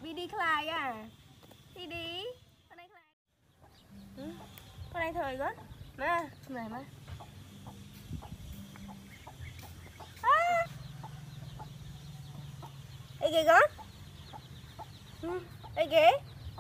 Bede khai à. Bede. Con này khai. Con này thời con. Má, này má. Ê kìa con. Ê kìa.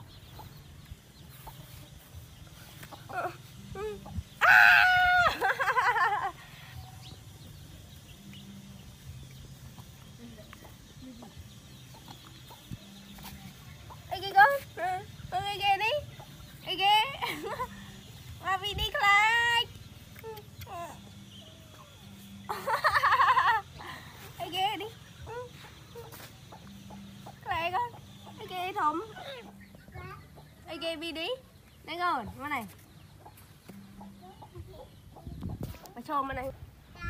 Ê kìa con. Ê kìa đi. Ê kìa. Mà Bede khai. Ê kìa đi. Lại con. Ê kìa thùng. Ê kìa Bede. Đây rồi, qua này. Mà cho bên này.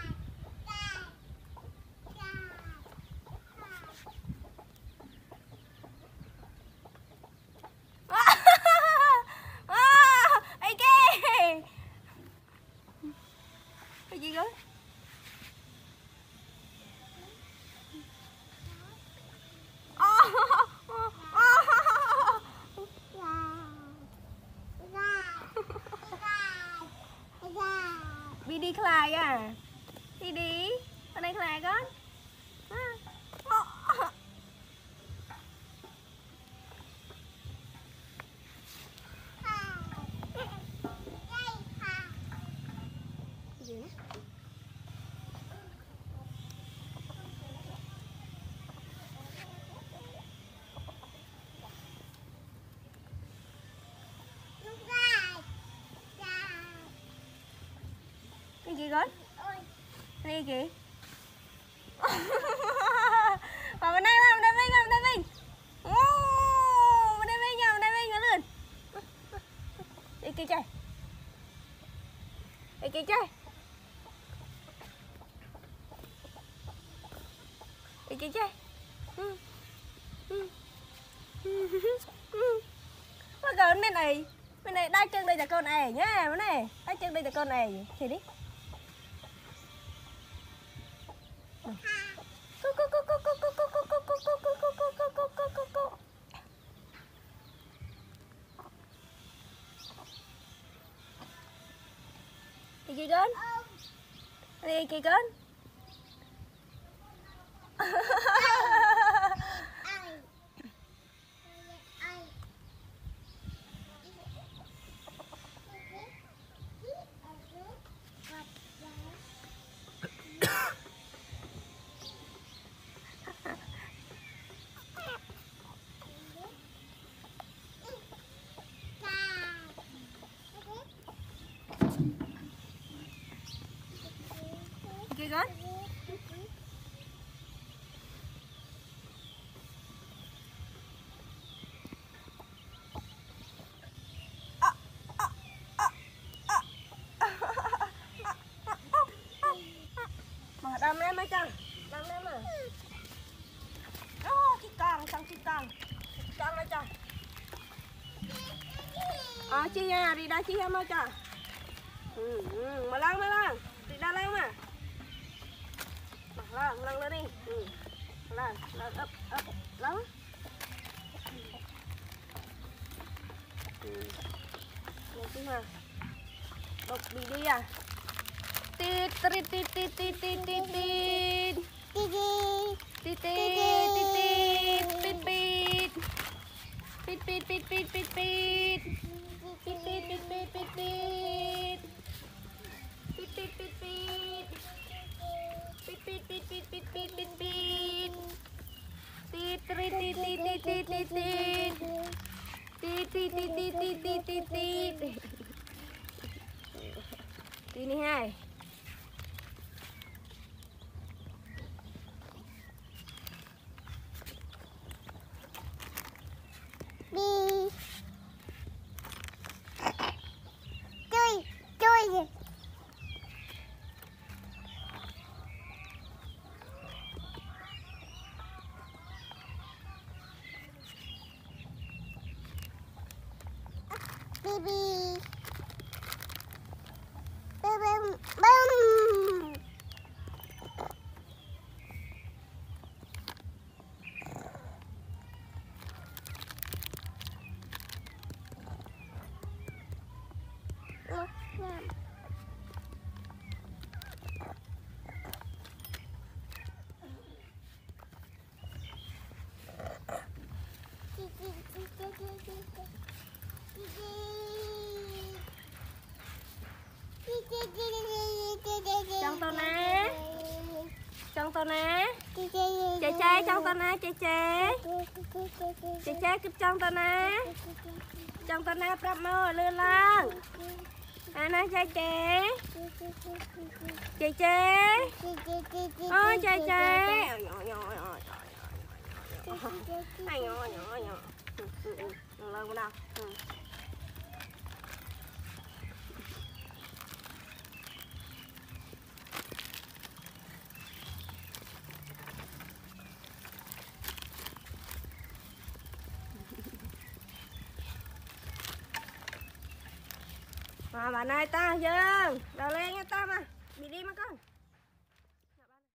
Ê kìa. Cái gì cơ? Bede khai à. Bede. Con này khai con. Cái gì con? Cái gì kìa? Vào bên đây Vinh, bên đây Vinh. Bên đây Vinh nha, bên đây Vinh lên. Đi kia chơi. Đi kia chơi. Đi kia chơi. Mà con bên này đai chân đây là con này nhá, bên này đai chân đây là con này thì đi. Đi kìa con. Đi kìa con. Kìa con. Mà đâm em mấy chân. Đâm em à. Chiếc con, xong chiếc con. Chiếc con mấy chân. Chi nha, đi đá chi em mấy chân. Mà lăn. Đi đá lên mà. Lăn lên đi. Lăn ấp lăn. Lên chứ mà. Đục đi à. Tít tít tít tít tít tít tít tít. Tít tít tít tít tít tít. Pít pít pít pít pít pít. Pít pít pít pít pít pít. Pít pít pít pít. Pít pít pít pít pít pít pít pít. Tít tít tít tít tít tít tít. Tít tít tít tít tít tít tít tít. Tí này hai. Đi. Chơi. Baby. Trong tao nè. Trong tao nè. Chạy chạy trong tao nè, chạy chạy. Chạy chạy kịp trong tao nè. Trong tao nè, prap mơ lươn lang. Nè chạy chạy. Chạy chạy. Ôi chạy chạy. Ai nhỏ nhỏ nhỏ. Lên bên đâu. Mà bạn ơi ta dừng. Đào lên nha ta mà. Bị đi mà con.